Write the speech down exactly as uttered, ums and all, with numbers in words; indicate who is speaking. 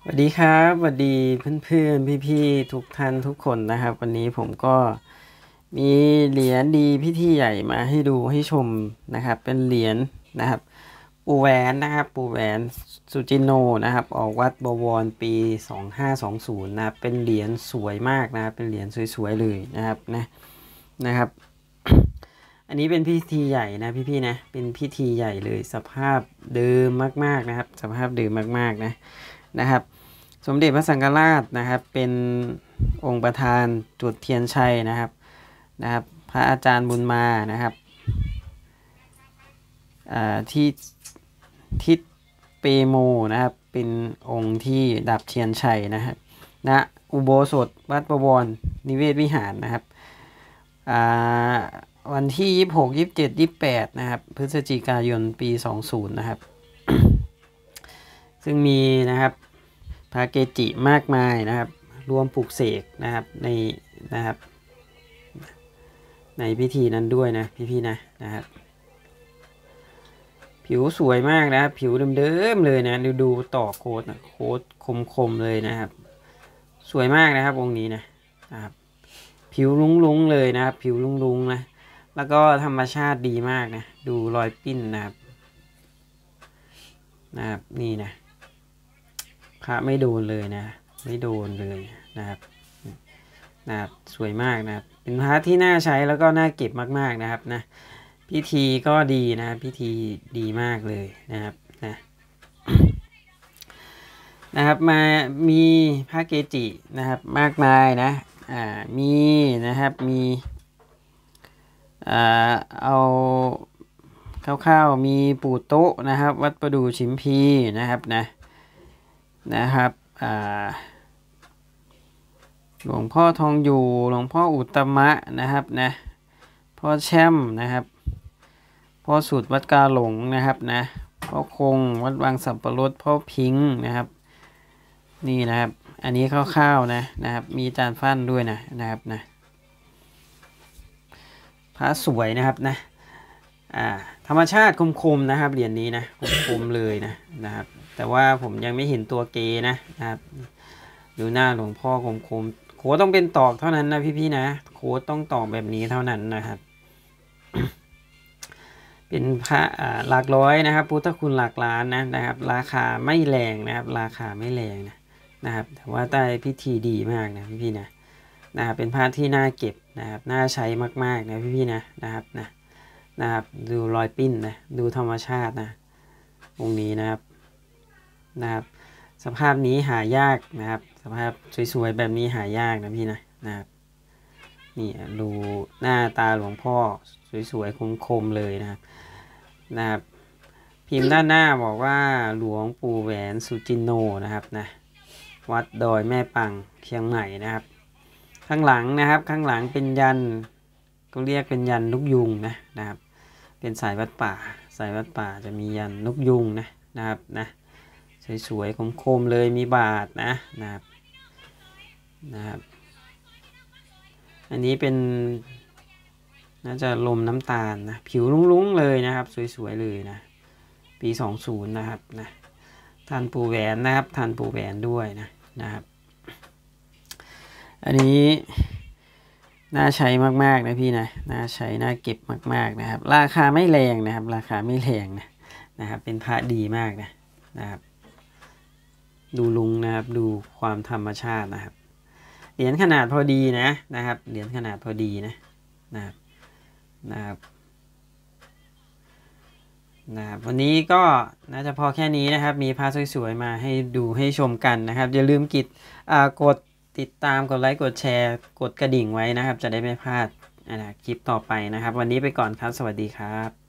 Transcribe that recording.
Speaker 1: สวัสดีครับสวัสดีเพื่อนๆพี่ๆทุกท่านทุกคนนะครับ วันนี้ผมก็มีเหรียญดีพิธีใหญ่มาให้ดูให้ชมนะครับ เป็นเหรียญนะครับปู่แหวนนะครับปู่แหวนสุจินโนนะครับออกวัดบวรปีสองห้าสองศูนย์นะครับเป็นเหรียญสวยมากนะครับเป็นเหรียญสวยๆเลยนะครับนะนะครับ อันนี้เป็นพิธีใหญ่นะพี่ๆนะเป็นพิธีใหญ่เลยสภาพเดิมมากๆนะครับสภาพเดิมมากๆนะนะครับสมเด็จพระสังฆราชนะครับเป็นองค์ประธานจุดเทียนชัยนะครับนะครับพระอาจารย์บุญมานะครับที่ทิศเปโมนะครับเป็นองค์ที่ดับเทียนชัยนะครับณอุโบสถวัดประวรนิเวศวิหารนะครับวันที่ยี่สิบหก ยี่สิบเจ็ด ยี่สิบแปดนะครับพฤศจิกายนปีสองสิบนะครับ ซึ่งมีนะครับพระเกจิมากมายนะครับรวมปลุกเสกนะครับในนะครับในพิธีนั้นด้วยนะพี่ๆนะนะครับผิวสวยมากนะครับผิวเดิมๆเลยนะดูดูต่อโค้ดนะโค้ดคมๆเลยนะครับสวยมากนะครับองค์นี้นะนะครับผิวลุ้งๆเลยนะครับผิวลุ้งๆนะแล้วก็ธรรมชาติดีมากนะดูรอยปิ้นนะครับนะครับนี่นะพระไม่โดนเลยนะไม่โดนเลยนะครับนะครับสวยมากนะครับเป็นพระที่น่าใช้แล้วก็น่าเก็บมากๆนะครับนะพิธีก็ดีนะพิธีดีมากเลยนะครับนะนะครับมามีพระเกจินะครับมากมายนะอ่ามีนะครับมีอ่าเอาคร่าวๆมีปู่โต๊ะนะครับวัดประดู่ชิมพีนะครับนะนะครับหลวงพ่อทองอยู่หลวงพ่ออุตตมะนะครับนะพ่อแช่มนะครับพ่อสุดวัดกาหลงนะครับนะพ่อคงวัดวังสับปะรดพ่อพิงนะครับนี่นะครับอันนี้คร่าวๆนะนะครับมีจานฟั่นด้วยนะนะครับนะพระสวยนะครับนะอ่าธรรมชาติคมๆนะครับเหรียญนี้นะคมๆเลยนะนะครับแต่ว่าผมยังไม่เห็นตัวเกนะนะครับดูหน้าหลวงพ่อคมๆโค้ดต้องเป็นตอกเท่านั้นนะพี่ๆนะโค้ดต้องตอกแบบนี้เท่านั้นนะครับ เป็นพระหลักร้อยนะครับพุทธคุณหลักล้านนะนะครับราคาไม่แรงนะครับราคาไม่แรงนะนะครับแต่ว่าใต้พิธีดีมากนะพี่ๆนะนะครับเป็นพระที่น่าเก็บนะครับน่าใช้มากๆนะพี่ๆนะนะครับนะนะครับดูรอยปิ้นนะดูธรรมชาตินะองค์นี้นะครับนะครับสภาพนี้หายากนะครับสภาพสวยๆแบบนี้หายากนะพี่นะนะครับนี่ดูหน้าตาหลวงพ่อสวยๆคมๆเลยนะครับนะครับพิมพ์ด้านหน้าบอกว่าหลวงปู่แหวนสุจินโนนะครับนะวัดดอยแม่ปังเชียงใหม่นะครับข้างหลังนะครับข้างหลังเป็นยันก็เรียกเป็นยันนกยุงนะนะครับเป็นสายวัดป่าสายวัดป่าจะมียันนกยุงนะนะครับนะสวยๆคมๆเลยมีบาทนะนะครับนะครับอันนี้เป็นน่าจะลมน้ำตาลนะผิวลุ้งๆเลยนะครับสวยๆเลยนะปีสองสิบนะครับนะท่านปู่แหวนนะครับท่านปู่แหวนด้วยนะนะครับอันนี้น่าใช้มากๆนะพี่นะน่าใช้น่าเก็บมากๆนะครับราคาไม่แรงนะครับราคาไม่แรงนะนะครับเป็นพระดีมากนะนะครับดูลุงนะครับดูความธรรมชาตินะครับเหรียญขนาดพอดีนะนะครับเหรียญขนาดพอดีนะนะครับนะครับนะครับวันนี้ก็น่าจะพอแค่นี้นะครับมีพระสวยๆมาให้ดูให้ชมกันนะครับอย่าลืมกดกดติดตามกดไลค์กดแชร์กดกระดิ่งไว้นะครับจะได้ไม่พลาดคลิปต่อไปนะครับวันนี้ไปก่อนครับสวัสดีครับ